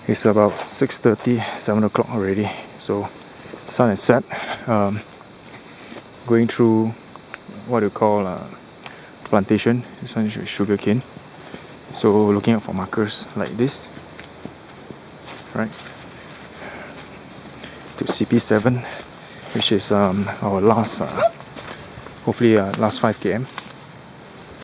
It's about 6:30, 7 o'clock already. So sun is set. Going through what you call plantation. This one is sugar cane. So looking out for markers like this, right? To CP7, which is our last, hopefully last 5 km.